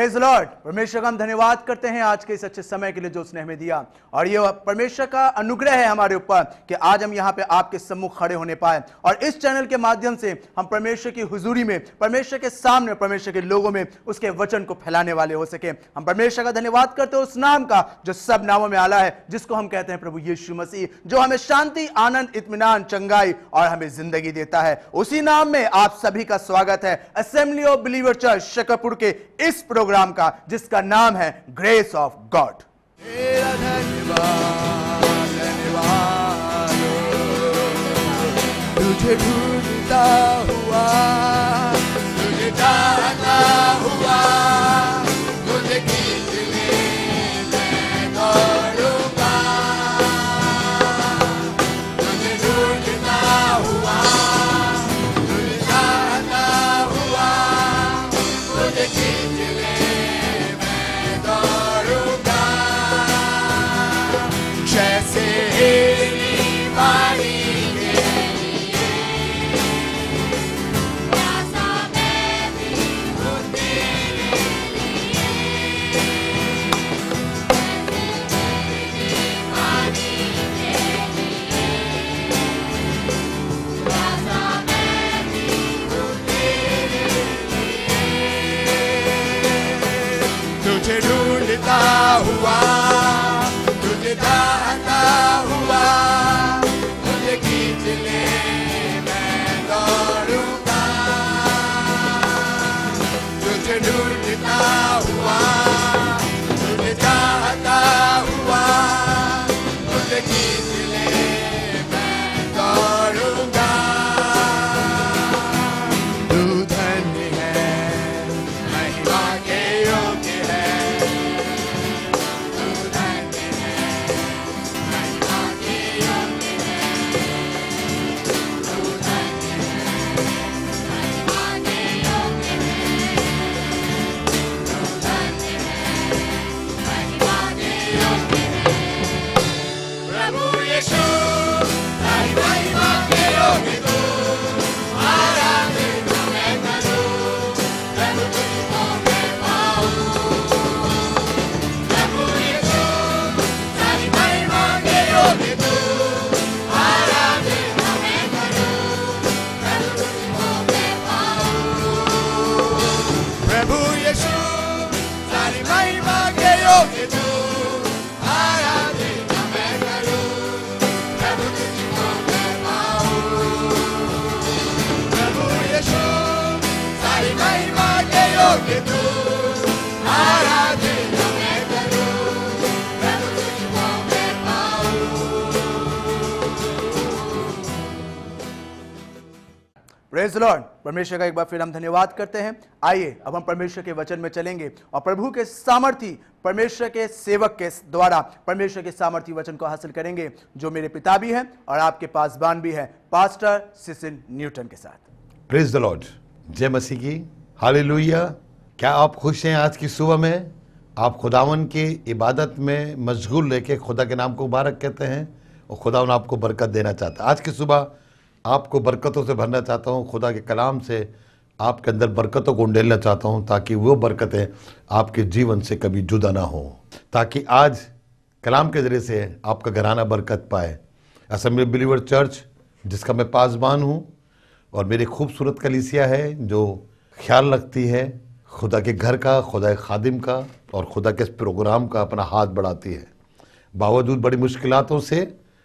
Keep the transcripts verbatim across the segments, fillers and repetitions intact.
Praise the Lord. परमेश्वर का हम धन्यवाद करते हैं आज के इस अच्छे समय के लिए जो उसने हमें दिया, और ये परमेश्वर का अनुग्रह है हमारे ऊपर कि आज हम यहाँ पे आपके सम्मुख खड़े होने पाए और इस चैनल के माध्यम से हम परमेश्वर की हुजूरी में, परमेश्वर के सामने, परमेश्वर के लोगों में उसके वचन को फैलाने वाले हो सके। हम परमेश्वर का धन्यवाद करते हैं उस नाम का जो सब नामों में आला है, जिसको हम कहते हैं प्रभु यीशु मसीह, जो हमें शांति, आनंद, इत्मीनान, चंगाई और हमें जिंदगी देता है। उसी नाम में आप सभी का स्वागत है assembly of believer church Shakarpur के इस प्रोग्राम का, जिसका नाम है ग्रेस ऑफ गॉड। तुझे ढूंढता हुआ, तुझे चाहता हुआ, मुझे खींच ले मैं दौड़ूंगा। तुझे ढूंढता हुआ, तुझे चाहता हुआ, मुझे खींच ले मैं दौड़ूंगा। जैसे पानी तुझे ढूंढता हुआ, तुझे चाहता हुआ, मुझे खींच ले मैं दौड़ूंगा। तुझे ढूंढता हुआ, तुझे चाहता हुआ, मुझे खींच ले मैं दौड़ूंगा। तू धन्य है, महिमा के योग्य प्रेज द लॉर्ड। परमेश्वर का एक बार फिर हम धन्यवाद करते हैं। आइए अब हम परमेश्वर के वचन में चलेंगे और प्रभु के सामर्थी, परमेश्वर के सेवक के द्वारा परमेश्वर के सामर्थी वचन को हासिल करेंगे, जो मेरे पिता भी हैं और आपके पासबान भी है, पास्टर सिसिल न्यूटन के साथ। Praise the Lord. जय मसीह की। हालेलुया। क्या आप खुश हैं आज की सुबह में? आप खुदावन की इबादत में मशगूल लेके खुदा के नाम को मुबारक कहते हैं और खुदावन आपको बरकत देना चाहता है। आज की सुबह आपको बरकतों से भरना चाहता हूँ। खुदा के कलाम से आपके अंदर बरकतों को उंडेलना चाहता हूँ, ताकि वो बरकतें आपके जीवन से कभी जुदा ना हो, ताकि आज कलाम के ज़रिए से आपका घराना बरकत पाए। असेंबली बिलीवर चर्च, जिसका मैं पासबान हूँ, और मेरी खूबसूरत कलीसिया है जो ख्याल रखती है खुदा के घर का, खुदा के खादिम का और खुदा के इस प्रोग्राम का अपना हाथ बढ़ाती है। बावजूद बड़ी मुश्किलातों से,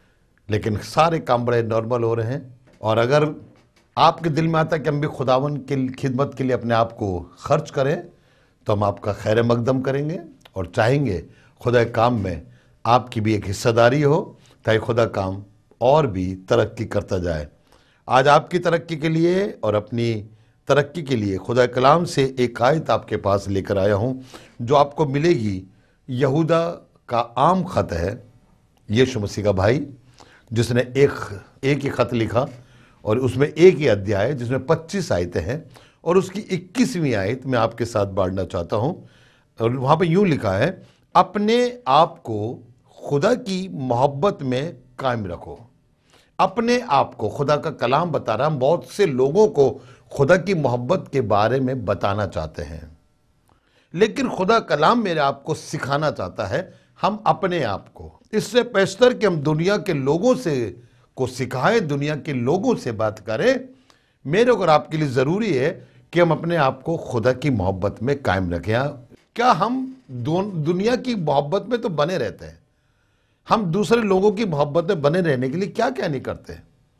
लेकिन सारे काम बड़े नॉर्मल हो रहे हैं। और अगर आपके दिल में आता है कि हम भी खुदावन की खिदमत के लिए अपने आप को खर्च करें, तो हम आपका खैर मकदम करेंगे और चाहेंगे खुदा के काम में आपकी भी एक हिस्सेदारी हो, ताकि खुदा काम और भी तरक्की करता जाए। आज आपकी तरक्की के लिए और अपनी तरक्की के लिए खुदा कलाम से एक आयत आपके पास लेकर आया हूँ, जो आपको मिलेगी। यहूदा का आम खत है, यीशु मसीह का भाई, जिसने एक एक ही खत लिखा और उसमें एक ही अध्याय जिसमें पच्चीस आयतें हैं, और उसकी इक्कीसवीं आयत मैं आपके साथ बांटना चाहता हूँ। और वहाँ पे यूँ लिखा है, अपने आप को खुदा की मोहब्बत में कायम रखो। अपने आप को, खुदा का कलाम बता रहा, हम बहुत से लोगों को खुदा की मोहब्बत के बारे में बताना चाहते हैं। लेकिन खुदा कलाम मेरे आपको सिखाना चाहता है हम अपने आप को, इससे बेहतर कि हम दुनिया के लोगों से को सिखाएं, दुनिया के लोगों से बात करें, मेरे और आपके लिए ज़रूरी है कि हम अपने आप को खुदा की मोहब्बत में कायम रखें। क्या हम दुनिया की मोहब्बत में तो बने रहते हैं, हम दूसरे लोगों की मोहब्बत में बने रहने के लिए क्या क्या नहीं करते।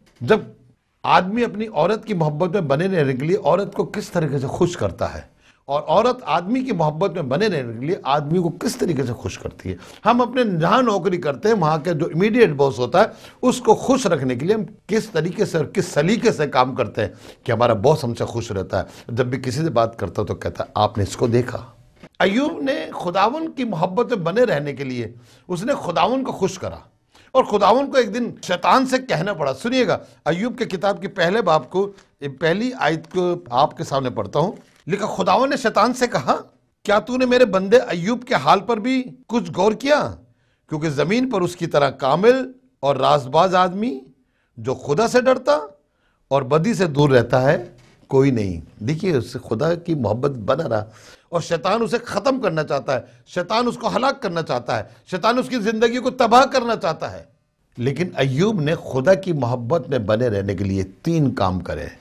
जब आदमी अपनी औरत की मोहब्बत में बने रहने के लिए औरत को किस तरीके से खुश करता है, और औरत आदमी की मोहब्बत में बने रहने के लिए आदमी को किस तरीके से खुश करती है। हम अपने जहां नौकरी करते हैं वहां के जो इमीडिएट बॉस होता है उसको खुश रखने के लिए हम किस तरीके से और किस सलीके से काम करते हैं कि हमारा बॉस हमसे खुश रहता है। जब भी किसी से बात करता तो कहता है आपने इसको देखा। अय्यूब ने खुदावन की मोहब्बत में बने रहने के लिए उसने खुदावन को खुश करा, और खुदावन को एक दिन शैतान से कहना पड़ा। सुनिएगा, अय्यूब के किताब के पहले बाब को, पहली आयत को आपके सामने पढ़ता हूं। लिखा, खुदावन ने शैतान से कहा, क्या तूने मेरे बंदे अय्यूब के हाल पर भी कुछ गौर किया? क्योंकि जमीन पर उसकी तरह कामिल और राजबाज आदमी जो खुदा से डरता और बदी से दूर रहता है कोई नहीं। देखिए, उससे खुदा की मोहब्बत बना रहा, और शैतान उसे खत्म करना चाहता है, शैतान उसको हलाक करना चाहता है, शैतान उसकी जिंदगी को तबाह करना चाहता है। लेकिन अय्यूब ने खुदा की मोहब्बत में बने रहने के लिए तीन काम करे।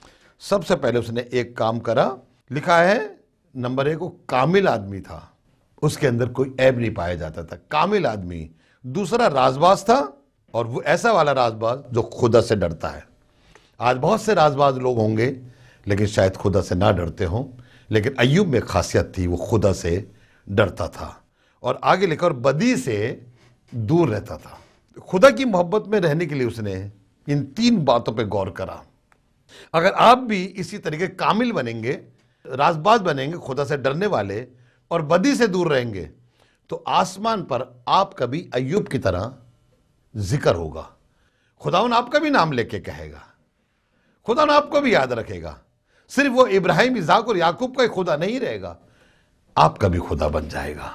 सबसे पहले उसने एक काम करा, लिखा है नंबर एक, वो कामिल आदमी था, उसके अंदर कोई ऐब नहीं पाया जाता था, कामिल आदमी। दूसरा राजबाज था, और वो ऐसा वाला राजबाज जो खुदा से डरता है। आज बहुत से राजबाज लोग होंगे लेकिन शायद खुदा से ना डरते हों, लेकिन अय्यूब में खासियत थी, वो खुदा से डरता था। और आगे लिखा, और बदी से दूर रहता था। खुदा की मोहब्बत में रहने के लिए उसने इन तीन बातों पे गौर करा। अगर आप भी इसी तरीके कामिल बनेंगे, राजबाज बनेंगे, खुदा से डरने वाले और बदी से दूर रहेंगे, तो आसमान पर आपका भी अय्यूब की तरह जिक्र होगा। खुदावन आपका भी नाम लेके कहेगा, खुदावन आपको भी याद रखेगा। सिर्फ वो इब्राहिम, इसाक और याकूब का ही खुदा नहीं रहेगा, आपका भी खुदा बन जाएगा।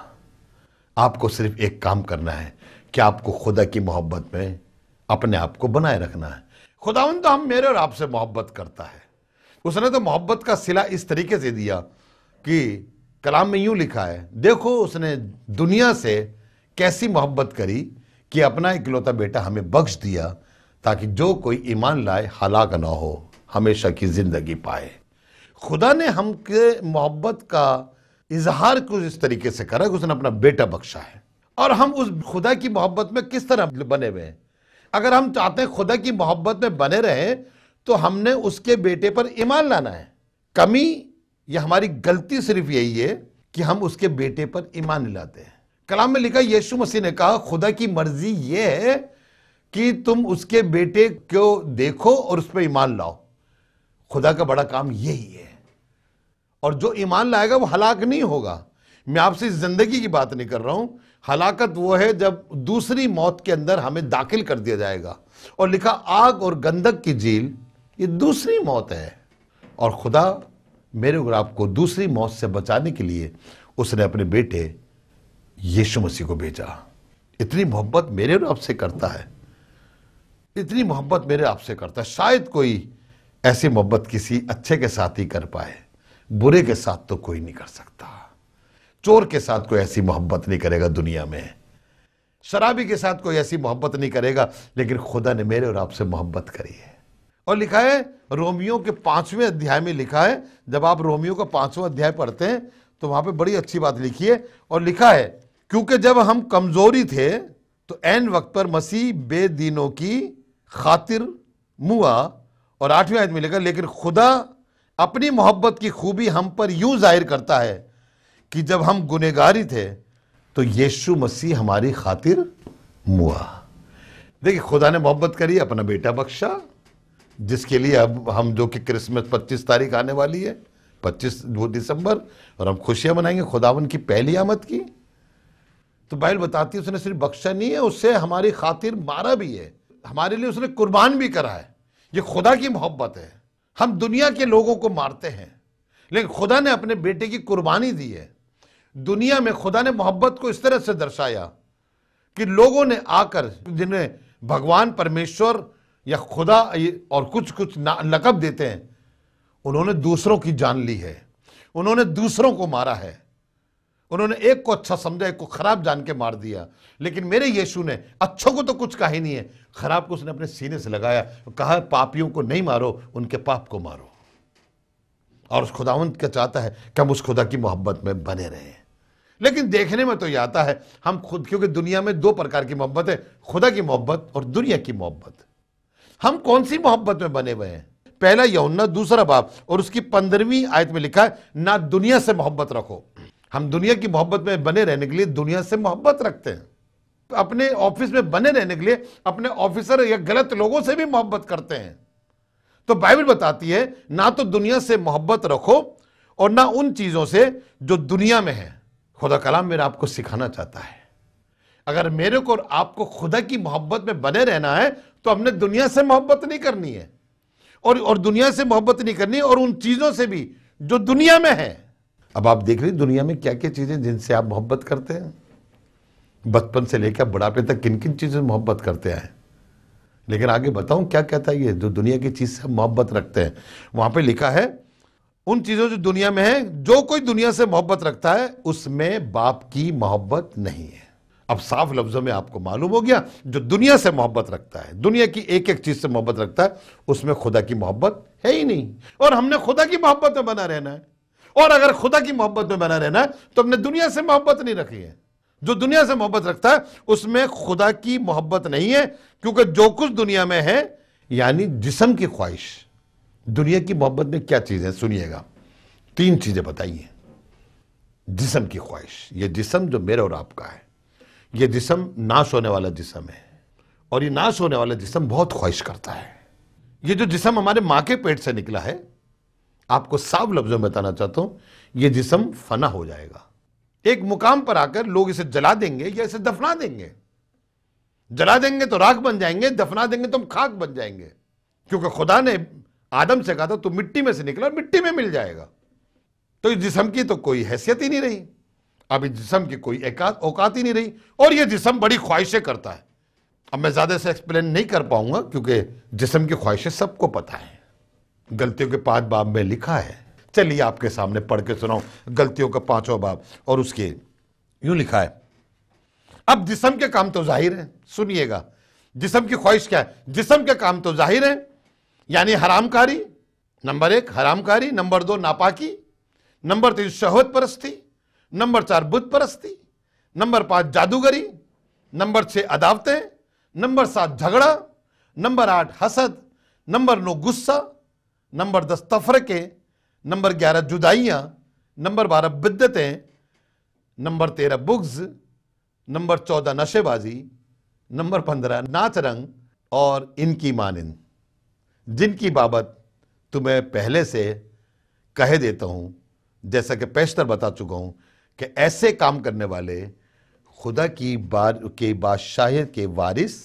आपको सिर्फ एक काम करना है कि आपको खुदा की मोहब्बत में अपने आप को बनाए रखना है। खुदावन तो हम मेरे और आपसे मोहब्बत करता है। उसने तो मोहब्बत का सिला इस तरीके से दिया कि कलाम में यूं लिखा है, देखो उसने दुनिया से कैसी मोहब्बत करी कि अपना इकलौता बेटा हमें बख्श दिया, ताकि जो कोई ईमान लाए हलाक ना हो, हमेशा की जिंदगी पाए। खुदा ने हमके मोहब्बत का इजहार कुछ इस तरीके से करा कि उसने अपना बेटा बख्शा है। और हम उस खुदा की मोहब्बत में किस तरह बने हुए हैं? अगर हम चाहते हैं खुदा की मोहब्बत में बने रहें, तो हमने उसके बेटे पर ईमान लाना है। कमी या हमारी गलती सिर्फ यही है कि हम उसके बेटे पर ईमान नहीं लाते हैं। कलाम में लिखा, यीशु मसीह ने कहा, खुदा की मर्जी यह है कि तुम उसके बेटे को देखो और उस पर ईमान लाओ। खुदा का बड़ा काम यही है, और जो ईमान लाएगा वो हलाक नहीं होगा। मैं आपसे जिंदगी की बात नहीं कर रहा हूं, हलाकत वो है जब दूसरी मौत के अंदर हमें दाखिल कर दिया जाएगा। और लिखा, आग और गंधक की झील, ये दूसरी मौत है। और खुदा मेरे और आपको दूसरी मौत से बचाने के लिए उसने अपने बेटे यीशु मसीह को भेजा। इतनी मोहब्बत मेरे और आपसे करता है, इतनी मोहब्बत मेरे आपसे करता है। शायद कोई ऐसी मोहब्बत किसी अच्छे के साथ ही कर पाए, बुरे के साथ तो कोई नहीं कर सकता। चोर के साथ कोई ऐसी मोहब्बत नहीं करेगा दुनिया में, शराबी के साथ कोई ऐसी मोहब्बत नहीं करेगा, लेकिन खुदा ने मेरे और आपसे मोहब्बत करी है। और लिखा है रोमियो के पांचवें अध्याय में लिखा है, जब आप रोमियो का पांचवा अध्याय पढ़ते हैं तो वहां पे बड़ी अच्छी बात लिखी है। और लिखा है, क्योंकि जब हम कमजोरी थे तो ऐन वक्त पर मसीह बेदीनों की खातिर मुआ। और आठवीं आयत में लिखा, लेकिन खुदा अपनी मोहब्बत की खूबी हम पर यूं जाहिर करता है कि जब हम गुनहगारी थे तो यीशु मसीह हमारी खातिर मुआ। देखिए, खुदा ने मोहब्बत करी, अपना बेटा बख्शा, जिसके लिए अब हम, जो कि क्रिसमस पच्चीस तारीख आने वाली है, पच्चीस दिसंबर, और हम खुशियां मनाएंगे खुदावन की पहली आमद की। तो बाइबल बताती है उसने सिर्फ बख्शा नहीं है, उससे हमारी खातिर मारा भी है, हमारे लिए उसने कुर्बान भी करा है। ये खुदा की मोहब्बत है। हम दुनिया के लोगों को मारते हैं, लेकिन खुदा ने अपने बेटे की कुर्बानी दी है। दुनिया में खुदा ने मोहब्बत को इस तरह से दर्शाया कि लोगों ने आकर, जिन्हें भगवान, परमेश्वर या खुदा और कुछ कुछ लकब देते हैं, उन्होंने दूसरों की जान ली है, उन्होंने दूसरों को मारा है। उन्होंने एक को अच्छा समझा, एक को खराब जान के मार दिया। लेकिन मेरे यीशु ने अच्छों को तो कुछ कहा ही नहीं है, खराब को उसने अपने सीने से लगाया, कहा पापियों को नहीं मारो, उनके पाप को मारो। और उस खुदावंत का चाहता है कि हम उस खुदा की मोहब्बत में बने रहें। लेकिन देखने में तो ये आता है हम खुद, क्योंकि दुनिया में दो प्रकार की मोहब्बत है, खुदा की मोहब्बत और दुनिया की मोहब्बत। हम कौन सी मोहब्बत में बने हुए हैं? पहला यूहन्ना दूसरा बाब और उसकी पंद्रहवीं आयत में लिखा है, ना दुनिया से मोहब्बत रखो। हम दुनिया की मोहब्बत में बने रहने के लिए दुनिया से मोहब्बत रखते हैं। अपने ऑफिस में बने रहने के लिए अपने ऑफिसर या गलत लोगों से भी मोहब्बत करते हैं। तो बाइबल बताती है ना तो दुनिया से मोहब्बत रखो और ना उन चीजों से जो दुनिया में है। खुदा कलाम मेरा आपको सिखाना चाहता है, अगर मेरे को और आपको खुदा की मोहब्बत में बने रहना है तो हमने दुनिया से मोहब्बत नहीं करनी है, और और दुनिया से मोहब्बत नहीं करनी है और उन चीजों से भी जो दुनिया में है। अब आप देख लीजिए दुनिया में क्या क्या चीजें जिनसे आप मोहब्बत करते हैं। बचपन से लेकर बुढ़ापे तक किन किन चीजों से मोहब्बत करते हैं। लेकिन आगे बताऊं क्या कहता है ये, जो दुनिया की चीज से मोहब्बत रखते हैं। वहां पे लिखा है उन चीजों जो दुनिया में है, जो कोई दुनिया से मोहब्बत रखता है उसमें बाप की मोहब्बत नहीं है। अब साफ लफ्जों में आपको मालूम हो गया, जो दुनिया से मोहब्बत रखता है, दुनिया की एक एक चीज से मोहब्बत रखता है, उसमें खुदा की मोहब्बत है ही नहीं। और हमने खुदा की मोहब्बत में बना रहना है। और अगर खुदा की मोहब्बत में बना रहना है तो हमने दुनिया से मोहब्बत नहीं रखी है। जो दुनिया से मोहब्बत रखता है उसमें खुदा की मोहब्बत नहीं है, क्योंकि जो कुछ दुनिया में है यानी जिस्म की ख्वाहिश। दुनिया की मोहब्बत में क्या चीज है सुनिएगा, तीन चीजें बताइए। जिस्म की ख्वाहिश, ये जिस्म जो मेरा और आपका है, ये जिस्म नाश होने वाला जिस्म है, और ये नाश होने वाला जिस्म बहुत ख्वाहिश करता है। ये जो जिस्म हमारे मां के पेट से निकला है, आपको साफ लफ्जों में बताना चाहता हूं, ये जिस्म फना हो जाएगा। एक मुकाम पर आकर लोग इसे जला देंगे या इसे दफना देंगे। जला देंगे तो राख बन जाएंगे, दफना देंगे तो हम खाक बन जाएंगे, क्योंकि खुदा ने आदम से कहा था तू मिट्टी में से निकला और मिट्टी में मिल जाएगा। तो इस जिस्म की तो कोई हैसियत ही नहीं रही, अब इस जिस्म की कोई औकात ही नहीं रही, और यह जिस्म बड़ी ख्वाहिशें करता है। अब मैं ज्यादा से एक्सप्लेन नहीं कर पाऊंगा क्योंकि जिस्म की ख्वाहिशें सबको पता है। गलतियों के पांच बाब में लिखा है, चलिए आपके सामने पढ़ के सुनाऊं गलतियों का पांचों बाब, और उसके यूं लिखा है। अब जिस्म के काम तो जाहिर है, सुनिएगा जिस्म की ख्वाहिश क्या है। जिस्म के काम तो जाहिर है, यानी हरामकारी, नंबर एक हरामकारी, नंबर दो नापाकी, नंबर तीन शहवत परस्ती, नंबर चार बुत परस्ती, नंबर पांच जादूगरी, नंबर छह अदावतें, नंबर सात झगड़ा, नंबर आठ हसद, नंबर नौ गुस्सा, नंबर दस तफरके, नंबर ग्यारह जुदाइयां, नंबर बारह बिद्दतें, नंबर तेरह बुग्ज, नंबर चौदह नशेबाजी, नंबर पंद्रह नाच रंग और इनकी मानिंद, जिनकी बाबत तुम्हें पहले से कह देता हूं, जैसा कि पेशतर बता चुका हूं कि ऐसे काम करने वाले खुदा की बार के बादशाहियत के वारिस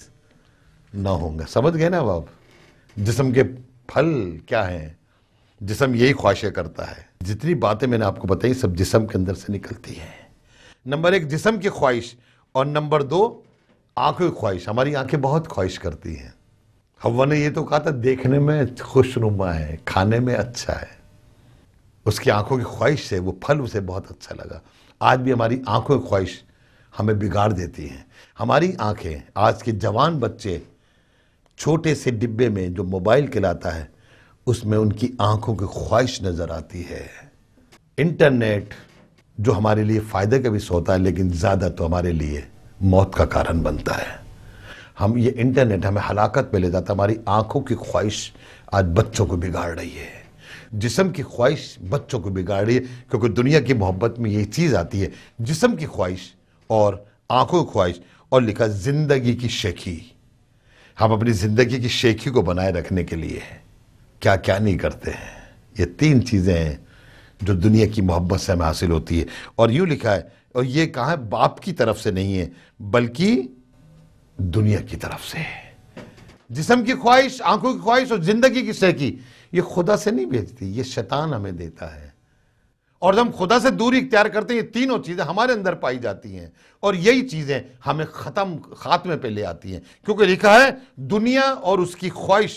न होंगे। समझ गए ना बाप? जिस्म के फल क्या हैं? जिस्म यही ख्वाहिशें करता है। जितनी बातें मैंने आपको बताई सब जिस्म के अंदर से निकलती हैं। नंबर एक जिस्म की ख्वाहिश, और नंबर दो आंखों की ख्वाहिश। हमारी आंखें बहुत ख्वाहिश करती हैं। हव्वा ने ये तो कहा था देखने में खुशनुमा है, खाने में अच्छा है, उसकी आंखों की ख्वाहिश से वो फल उसे बहुत अच्छा लगा। आज भी हमारी आंखों की ख्वाहिश हमें बिगाड़ देती हैं। हमारी आंखें, आज के जवान बच्चे छोटे से डिब्बे में जो मोबाइल खिलाता है उसमें उनकी आंखों की ख्वाहिश नजर आती है। इंटरनेट जो हमारे लिए फायदे का भी होता है लेकिन ज्यादा तो हमारे लिए मौत का कारण बनता है। हम ये इंटरनेट हमें हलाकत में ले जाता है। हमारी आंखों की ख्वाहिश आज बच्चों को बिगाड़ रही है, जिस्म की ख्वाहिश बच्चों को बिगाड़ रही है, क्योंकि दुनिया की मोहब्बत में यही चीज आती है, जिस्म की ख्वाहिश और आंखों की ख्वाहिश। और लिखा जिंदगी की शेखी। हम अपनी जिंदगी की शेखी को बनाए रखने के लिए क्या क्या नहीं करते हैं। ये तीन चीजें हैं जो दुनिया की मोहब्बत से हमें हासिल होती है। और यूं लिखा है, और ये कहा है बाप की तरफ से नहीं है बल्कि दुनिया की तरफ से। जिस्म की ख्वाहिश, आंखों की ख्वाहिश और जिंदगी की शेखी ये खुदा से नहीं भेजती, ये शैतान हमें देता है। और जब हम खुदा से दूरी इख्तियार करते हैं, ये तीनों चीजें हमारे अंदर पाई जाती हैं और यही चीजें हमें खत्म खात्मे पे ले आती हैं। क्योंकि लिखा है दुनिया और उसकी ख्वाहिश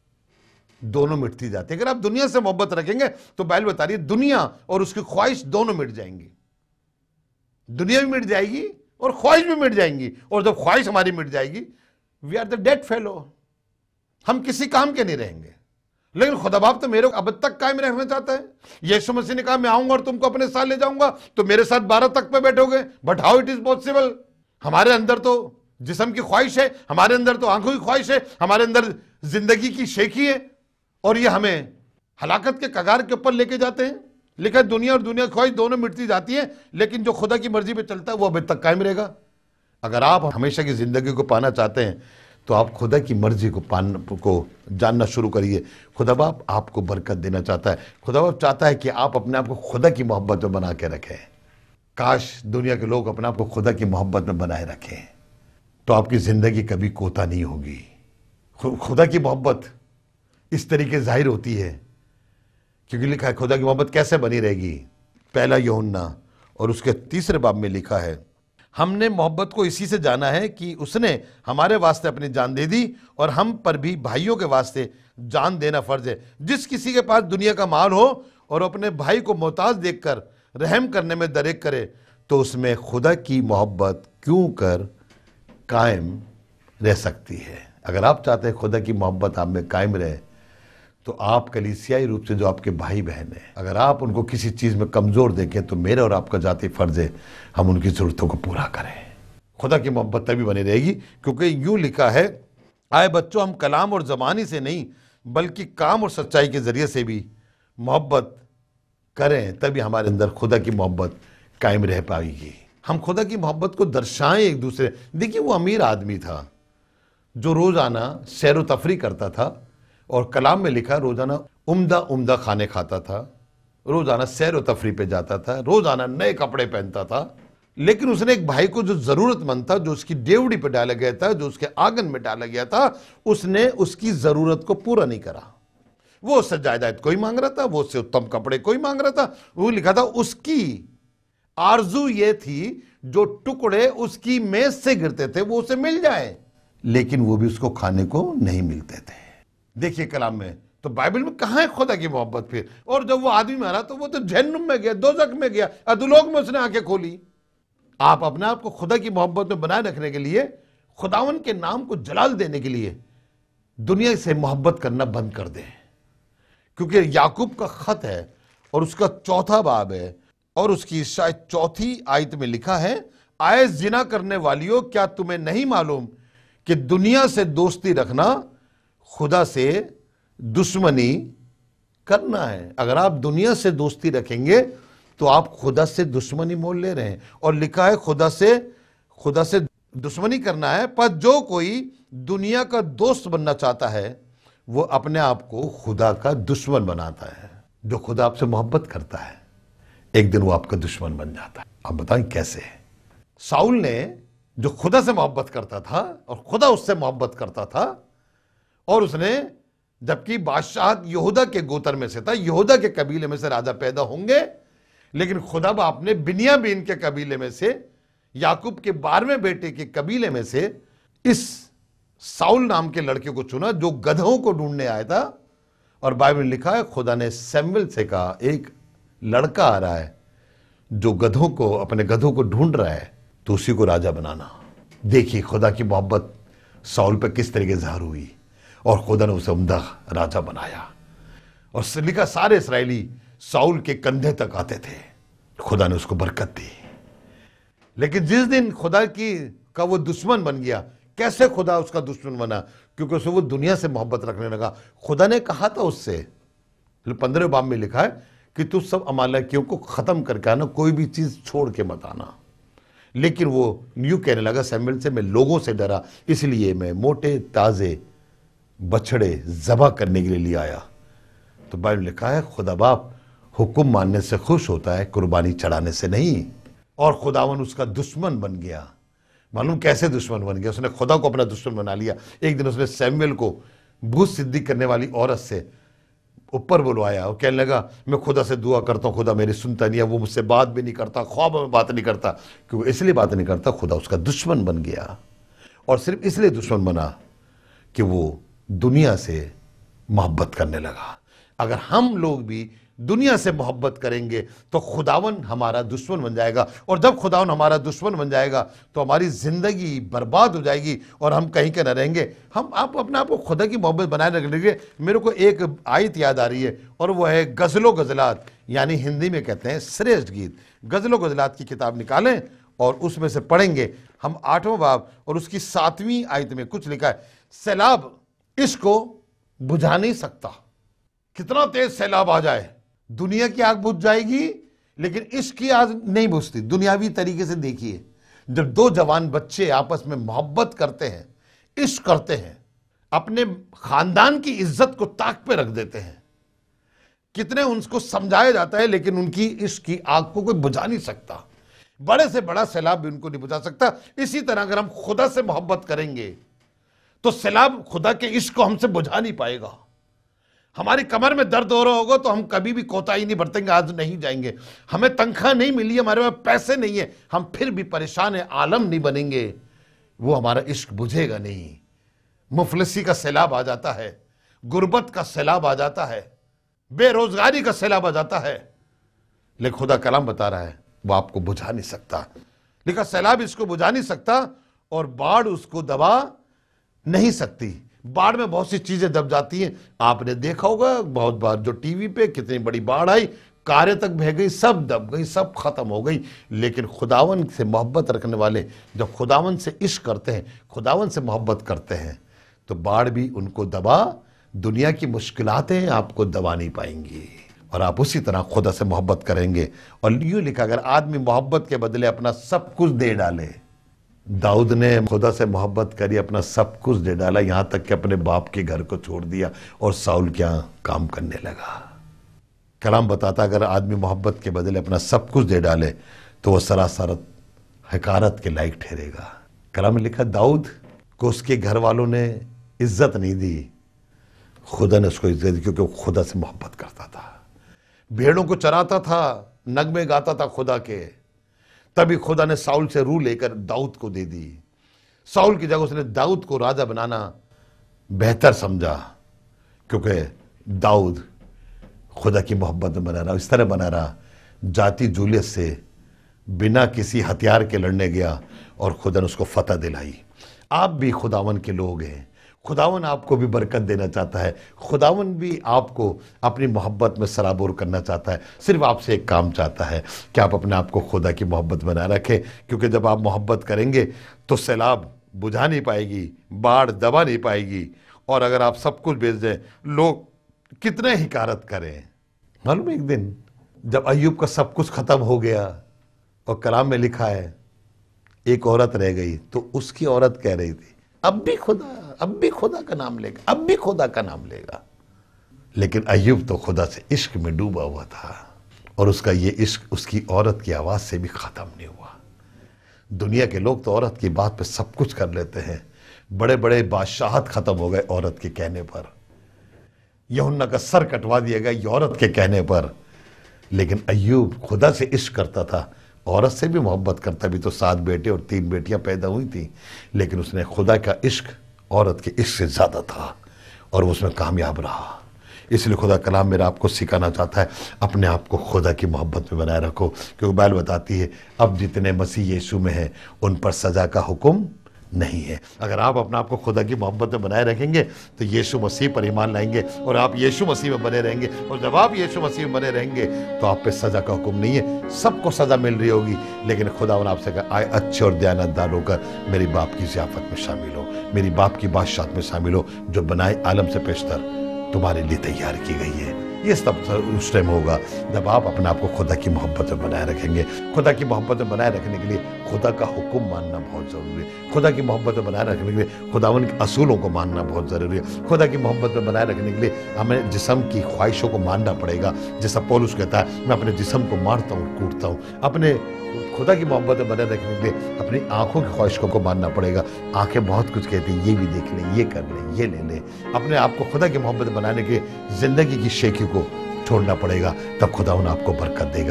दोनों मिटती जाती है। अगर आप दुनिया से मोहब्बत रखेंगे तो बाइबल बता रही है दुनिया और उसकी ख्वाहिश दोनों मिट जाएंगी। दुनिया भी मिट जाएगी और ख्वाहिश भी मिट जाएंगी, और जब ख्वाहिश हमारी मिट जाएगी, we are the dead fellow, हम किसी काम के नहीं रहेंगे। लेकिन खुदा बाप तो मेरे को अब तक कायम रहना चाहता है। यीशु मसीह ने कहा मैं आऊंगा और तुमको अपने साथ ले जाऊंगा, तो मेरे साथ बारह तक पे बैठोगे। But how it is possible? हमारे अंदर तो जिस्म की ख्वाहिश है, हमारे अंदर तो आंखों की ख्वाहिश है, हमारे अंदर जिंदगी की शेखी है, और ये हमें हलाकत के कगार के ऊपर लेके जाते हैं। लिखा है दुनिया और दुनिया की ख्वाहिश दोनों मिटती जाती है, लेकिन जो खुदा की मर्जी पे चलता है वो अभी तक कायम रहेगा। अगर आप हमेशा की जिंदगी को पाना चाहते हैं तो आप खुदा की मर्जी को पान को जानना शुरू करिए। खुदा बाप आपको बरकत देना चाहता है। खुदा बाप चाहता है कि आप अपने आप को खुदा की मोहब्बत में बना के रखें। काश दुनिया के लोग अपने आप को खुदा की मोहब्बत में बनाए रखें, तो आपकी जिंदगी कभी कोता नहीं होगी। खुदा की मोहब्बत इस तरीके जाहिर होती है, क्योंकि लिखा है खुदा की मोहब्बत कैसे बनी रहेगी। पहला यूहन्ना और उसके तीसरे बाब में लिखा है, हमने मोहब्बत को इसी से जाना है कि उसने हमारे वास्ते अपनी जान दे दी, और हम पर भी भाइयों के वास्ते जान देना फर्ज है। जिस किसी के पास दुनिया का माल हो और अपने भाई को मोहताज देखकर रहम करने में दरेक करे, तो उसमें खुदा की मोहब्बत क्यों कर कायम रह सकती है। अगर आप चाहते हैं खुदा की मोहब्बत आप में कायम रहे, तो आप कलीसियाई रूप से जो आपके भाई बहन हैं, अगर आप उनको किसी चीज़ में कमज़ोर देखें, तो मेरा और आपका जाती फ़र्ज़ है हम उनकी ज़रूरतों को पूरा करें। खुदा की मोहब्बत तभी बनी रहेगी, क्योंकि यूँ लिखा है, आए बच्चों हम कलाम और ज़बानी से नहीं बल्कि काम और सच्चाई के ज़रिए से भी मोहब्बत करें, तभी हमारे अंदर खुदा की मोहब्बत कायम रह पाएगी। हम खुदा की मोहब्बत को दर्शाएं एक दूसरे। देखिए वो अमीर आदमी था जो रोज़ाना सैर व तफरी करता था, और कलाम में लिखा रोजाना उम्दा उम्दा खाने खाता था, रोजाना सैर व तफरी पे जाता था, रोजाना नए कपड़े पहनता था। लेकिन उसने एक भाई को जो जरूरतमंद था, जो उसकी डेवड़ी पे डाला गया था, जो उसके आंगन में डाला गया था, उसने उसकी जरूरत को पूरा नहीं करा। वो उससे जायदाद कोई मांग रहा था, वो उससे उत्तम कपड़े कोई मांग रहा था। वो लिखा था उसकी आरजू ये थी जो टुकड़े उसकी मेज से गिरते थे वो उसे मिल जाए, लेकिन वो भी उसको खाने को नहीं मिलते थे। देखिए कलाम में तो बाइबल में कहां है खुदा की मोहब्बत फिर? और जब वो आदमी मरा तो वो तो जहन्नुम में गया, दोजख में गया, अधोलोक में उसने आंखें खोली। आप अपने आप को खुदा की मोहब्बत में बनाए रखने के लिए, खुदावन के नाम को जलाल देने के लिए दुनिया से मोहब्बत करना बंद कर दें। क्योंकि याकूब का खत है और उसका चौथा बाब है और उसकी शायद चौथी आयत में लिखा है, आए जिना करने वालियों, क्या तुम्हें नहीं मालूम कि दुनिया से दोस्ती रखना खुदा से दुश्मनी करना है। अगर आप दुनिया से दोस्ती रखेंगे तो आप खुदा से दुश्मनी मोल ले रहे हैं। और लिखा है खुदा से खुदा से दुश्मनी करना है, पर जो कोई दुनिया का दोस्त बनना चाहता है वो अपने आप को खुदा का दुश्मन बनाता है। जो खुदा आपसे मोहब्बत करता है एक दिन वो आपका दुश्मन बन जाता है। आप बताएं कैसे? साउल ने जो खुदा से मोहब्बत करता था और खुदा उससे मोहब्बत करता था, और उसने जबकि बादशाह यहूदा के गोत्र में से था, यहूदा के कबीले में से राजा पैदा होंगे, लेकिन खुदा बाप ने बिन्यामीन के कबीले में से, याकूब के बारहवें बेटे के कबीले में से इस साउल नाम के लड़के को चुना जो गधों को ढूंढने आया था। और बाइबल में लिखा है खुदा ने सैमुएल से कहा, एक लड़का आ रहा है जो गधों को अपने गधों को ढूंढ रहा है, तो उसी को राजा बनाना। देखिए खुदा की मोहब्बत साउल पर किस तरीके ज़ाहिर हुई, और खुदा ने उसे उम्दा राजा बनाया। और लिखा सारे इस्राएली साउल के कंधे तक आते थे, खुदा ने उसको बरकत दी। लेकिन जिस दिन खुदा की का वो दुश्मन बन गया, कैसे खुदा उसका दुश्मन बना? क्योंकि उसे वो दुनिया से मोहब्बत रखने लगा। खुदा ने कहा था उससे, पंद्रह बाब में लिखा है कि तू सब अमालेकियों को खत्म करके आना, कोई भी चीज छोड़ के मत आना। लेकिन वो यूं कहने लगा सैमुएल से, मैं लोगों से डरा इसलिए मैं मोटे ताजे बछड़े ज़बह करने के लिए ले आया। तो बाइबल लिखा है खुदा बाप हुक्म मानने से खुश होता है, कुर्बानी चढ़ाने से नहीं। और खुदावन उसका दुश्मन बन गया। मालूम कैसे दुश्मन बन गया? उसने खुदा को अपना दुश्मन बना लिया। एक दिन उसने सैमुएल को भूत सिद्धि करने वाली औरत से ऊपर बुलवाया और कहने लगा, मैं खुदा से दुआ करता हूँ, खुदा मेरी सुनता नहीं है, वो मुझसे बात भी नहीं करता, ख्वाब में बात नहीं करता। क्योंकि इसलिए बात नहीं करता, खुदा उसका दुश्मन बन गया। और सिर्फ इसलिए दुश्मन बना कि वो दुनिया से मोहब्बत करने लगा। अगर हम लोग भी दुनिया से मोहब्बत करेंगे तो खुदावन हमारा दुश्मन बन जाएगा, और जब खुदावन हमारा दुश्मन बन जाएगा तो हमारी जिंदगी बर्बाद हो जाएगी और हम कहीं के न रहेंगे। हम आप अपने आप को खुदा की मोहब्बत बनाए रखने के लिए, मेरे को एक आयत याद आ रही है और वो है गज़लो गज़लात, यानी हिंदी में कहते हैं श्रेष्ठ गीत। गज़लो गज़लात की किताब निकालें और उसमें से पढ़ेंगे हम आठवां बाब और उसकी सातवीं आयत में कुछ लिखा है, सैलाब इसको बुझा नहीं सकता। कितना तेज सैलाब आ जाए दुनिया की आग बुझ जाएगी, लेकिन इश्क की आग नहीं बुझती। दुनियावी तरीके से देखिए, जब दो जवान बच्चे आपस में मोहब्बत करते हैं, इश्क करते हैं, अपने खानदान की इज्जत को ताक पे रख देते हैं, कितने उनको समझाया जाता है, लेकिन उनकी इश्क की आग को कोई बुझा नहीं सकता। बड़े से बड़ा सैलाब भी उनको नहीं बुझा सकता। इसी तरह अगर हम खुदा से मोहब्बत करेंगे तो सैलाब खुदा के इश्क को हमसे बुझा नहीं पाएगा। हमारी कमर में दर्द हो रहा होगा तो हम कभी भी कोताही नहीं बरतेंगे, आज नहीं जाएंगे। हमें तनख्वाह नहीं मिली, हमारे पास पैसे नहीं है, हम फिर भी परेशान है, आलम नहीं बनेंगे, वो हमारा इश्क बुझेगा नहीं। मुफलिसी का सैलाब आ जाता है, गुर्बत का सैलाब आ जाता है, बेरोजगारी का सैलाब आ जाता है, लेकिन खुदा कलाम बता रहा है वो आपको बुझा नहीं सकता। लिखा सैलाब इसको बुझा नहीं सकता और बाढ़ उसको दबा नहीं सकती। बाढ़ में बहुत सी चीजें दब जाती हैं, आपने देखा होगा बहुत बार जो टीवी पे कितनी बड़ी बाढ़ आई, कारें तक बह गई, सब दब गई, सब खत्म हो गई। लेकिन खुदावन से मोहब्बत रखने वाले जब खुदावन से इश्क करते हैं, खुदावन से मोहब्बत करते हैं, तो बाढ़ भी उनको दबा, दुनिया की मुश्किलातें आपको दबा नहीं पाएंगी। और आप उसी तरह खुदा से मोहब्बत करेंगे। और यूं लिखा, अगर आदमी मोहब्बत के बदले अपना सब कुछ दे डाले, दाऊद ने खुदा से मोहब्बत करी, अपना सब कुछ दे डाला, यहां तक कि अपने बाप के घर को छोड़ दिया और साउल क्या काम करने लगा। कलाम बताता अगर आदमी मोहब्बत के बदले अपना सब कुछ दे डाले तो वह सरासर हकारत के लायक ठहरेगा। कलाम में लिखा दाऊद को उसके घर वालों ने इज्जत नहीं दी, खुदा ने उसको इज्जत दी क्योंकि वो खुदा से मोहब्बत करता था। भेड़ों को चराता था, नगमे गाता था खुदा के, तभी खुदा ने साउल से रूह लेकर दाऊद को दे दी। साउल की जगह उसने दाऊद को राजा बनाना बेहतर समझा, क्योंकि दाऊद खुदा की मोहब्बत में बना रहा, इस तरह बना रहा जाति जूलियत से बिना किसी हथियार के लड़ने गया और खुदा ने उसको फतह दिलाई। आप भी खुदावन के लोग हैं, खुदावन आपको भी बरकत देना चाहता है, खुदावन भी आपको अपनी मोहब्बत में सराबोर करना चाहता है। सिर्फ आपसे एक काम चाहता है कि आप अपने आप को खुदा की मोहब्बत बनाए रखें, क्योंकि जब आप मोहब्बत करेंगे तो सैलाब बुझा नहीं पाएगी, बाढ़ दबा नहीं पाएगी। और अगर आप सब कुछ बेच दें, लोग कितने हिकारत करें। मालूम एक दिन जब अय्यूब का सब कुछ खत्म हो गया और कलाम में लिखा है एक औरत रह गई, तो उसकी औरत कह रही थी अब भी खुदा अब भी खुदा का नाम लेगा, अब भी खुदा का नाम लेगा। लेकिन अय्यूब तो खुदा से इश्क में डूबा हुआ था और उसका ये इश्क उसकी औरत की आवाज से भी खत्म नहीं हुआ। दुनिया के लोग तो औरत की बात पे सब कुछ कर लेते हैं, बड़े बड़े बादशाहत खत्म हो गए औरत के कहने पर, यूहन्ना का सर कटवा दिया गया ये औरत के कहने पर। लेकिन अय्यूब खुदा से इश्क करता था, औरत से भी मोहब्बत करता भी, तो सात बेटे और तीन बेटियां पैदा हुई थी, लेकिन उसने खुदा का इश्क औरत के इश्क से ज्यादा था और उसमें कामयाब रहा। इसलिए खुदा कलाम मेरा आपको सिखाना चाहता है अपने आप को खुदा की मोहब्बत में बनाए रखो, क्योंकि बाइबल बताती है अब जितने मसीह यीशु में हैं उन पर सजा का हुक्म नहीं है। अगर आप अपने आप को खुदा की मोहब्बत में बनाए रखेंगे तो यीशु मसीह पर ईमान लाएंगे और आप यीशु मसीह में बने रहेंगे। और जब आप यीशु मसीह में बने रहेंगे तो आप पे सजा का हुक्म नहीं है, सबको सजा मिल रही होगी, लेकिन खुदावन आपसे कहा आए अच्छे और दयानतदार होकर मेरी बाप की ज़ियाफत में शामिल हो, मेरी बाप की बादशाहत में शामिल हो, जो बनाए आलम से पेशतर तुम्हारे लिए तैयार की गई है। ये सब उस टाइम होगा जब आप अपने आप को खुदा की मोहब्बत में बनाए रखेंगे। खुदा की मोहब्बत में बनाए रखने के लिए खुदा का हुक्म मानना बहुत ज़रूरी है। खुदा की मोहब्बत में बनाए रखने के लिए खुदावन के असूलों को मानना बहुत ज़रूरी है। खुदा की मोहब्बत में बनाए रखने के लिए हमें जिस्म की ख्वाहिशों को मानना पड़ेगा। जैसा पौलुस कहता है मैं अपने जिस्म को मारता हूँ, कूटता हूँ। अपने खुदा की मोहब्बत में बनाए रखने के लिए अपनी आंखों की ख्वाहिशों को मानना पड़ेगा। आंखें बहुत कुछ कहती हैं, ये भी देख लें, ये कर लें, ये ले लें। अपने आप को खुदा की मोहब्बत बनाने के जिंदगी की शेखी को छोड़ना पड़ेगा, तब खुदा उन आपको बरकत देगा।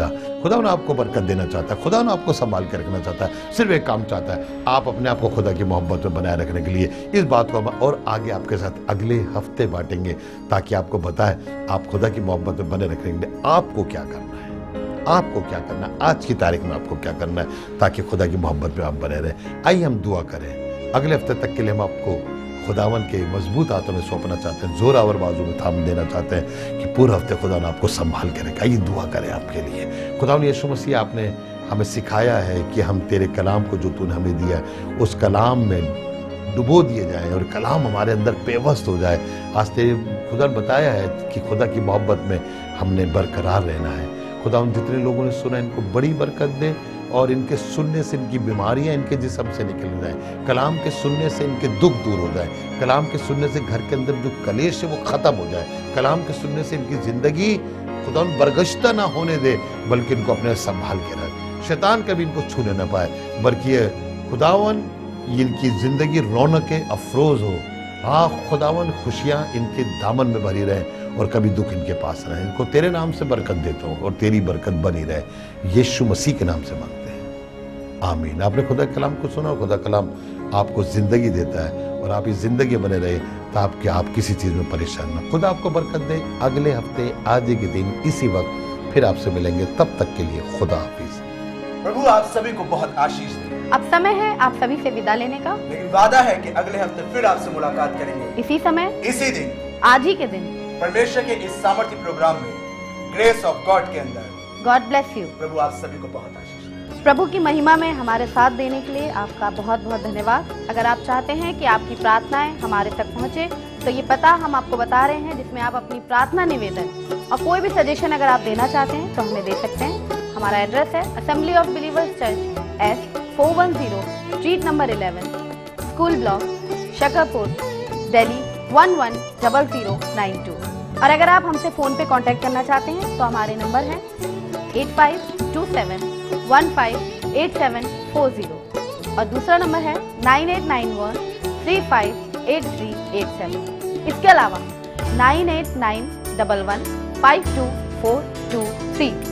खुदा ने आपको बरकत देना चाहता है, खुदा ने आपको संभाल के रखना चाहता है। सिर्फ एक काम चाहता है, आप अपने आप को खुदा की मोहब्बत में बनाए रखने के लिए। इस बात को हम और आगे आपके साथ अगले हफ्ते बांटेंगे, ताकि आपको बताए आप खुदा की मोहब्बत में बने रखने के लिए आपको क्या करना है, आपको क्या करना है, आज की तारीख में आपको क्या करना है, ताकि खुदा की मोहब्बत में आप बने रहें। आइए हम दुआ करें। अगले हफ्ते तक के लिए हम आपको खुदावन के मजबूत हाथों में सौंपना चाहते हैं, जोरावर बाजू में थाम देना चाहते हैं कि पूरे हफ्ते खुदा ने आपको संभाल के रखा। ये दुआ करें आपके लिए। खुदावन यीशु मसीह, आपने हमें सिखाया है कि हम तेरे कलाम को जो तूने हमें दिया है उस कलाम में डुबो दिए जाएं और कलाम हमारे अंदर पेवस्त हो जाए। आज तेरे खुदा ने बताया है कि खुदा की मोहब्बत में हमने बरकरार रहना है। खुदावन जितने लोगों ने सुना इनको बड़ी बरकत दे और इनके सुनने से इनकी बीमारियां इनके जिस्म से निकल जाए, कलाम के सुनने से इनके दुख दूर हो जाए, कलाम के सुनने से घर के अंदर जो कलेश है वो खत्म हो जाए, कलाम के सुनने से इनकी जिंदगी खुदा बरगश्ता ना होने दे, बल्कि इनको अपने संभाल के रख, शैतान कभी इनको छूने ना पाए, बल्कि खुदावन इनकी जिंदगी रौनक अफरोज हो। हाँ खुदावन, खुशियाँ इनके दामन में भरी रहे और कभी दुख इनके पास रहे। इनको तेरे नाम से बरकत देता हूँ और तेरी बरकत बनी रहे, यीशु मसीह के नाम से मांगते हैं, आमीन। आपने खुदा कलाम को सुना, खुदा कलाम आपको जिंदगी देता है और आप इस जिंदगी बने रहे ताकि आप किसी चीज में परेशान ना। खुदा आपको बरकत दे। अगले हफ्ते आज के दिन इसी वक्त फिर आपसे मिलेंगे, तब तक के लिए खुदा हाफिज। प्रभु आप सभी को बहुत आशीष दे। अब समय है आप सभी से विदा लेने का, लेकिन वादा है कि अगले हफ्ते फिर आपसे मुलाकात करेंगे, इसी समय, इसी दिन, आज ही के दिन, परमेश्वर के इस सामर्थ्य प्रोग्राम में, ग्रेस ऑफ गॉड के अंदर। God bless you. प्रभु आप सभी को बहुत आशीष दे। प्रभु की महिमा में हमारे साथ देने के लिए आपका बहुत बहुत धन्यवाद। अगर आप चाहते हैं कि आपकी प्रार्थनाएं हमारे तक पहुंचे, तो ये पता हम आपको बता रहे हैं, जिसमें आप अपनी प्रार्थना निवेदन और कोई भी सजेशन अगर आप देना चाहते हैं तो हमें दे सकते हैं। हमारा एड्रेस है assembly of believers church, S four one zero street number eleven, school block, Shakarpur, Delhi one one double zero nine two. और अगर आप हमसे फ़ोन पे कांटेक्ट करना चाहते हैं तो हमारे नंबर हैं eight five two seven one five eight seven four zero और दूसरा नंबर है nine eight nine one three five eight three eight seven. इसके अलावा nine eight nine one one five two four two three.